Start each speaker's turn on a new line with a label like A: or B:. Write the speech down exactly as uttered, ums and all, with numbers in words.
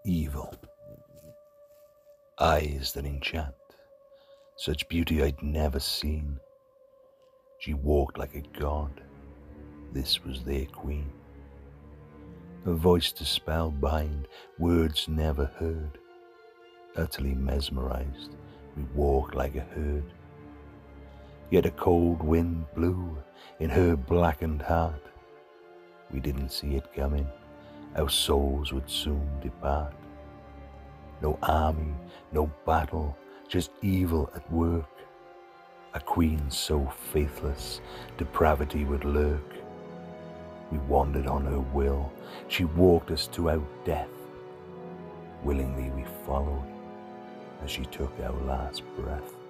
A: Evil. Eyes that enchant, such beauty I'd never seen. She walked like a god, this was their queen. Her voice to spellbind, words never heard. Utterly mesmerized, we walked like a herd. Yet a cold wind blew in her blackened heart. We didn't see it coming, our souls would soon depart. No army, no battle, just evil at work. A queen so faithless, depravity would lurk. We wandered on her will, she walked us to our death. Willingly we followed as she took our last breath.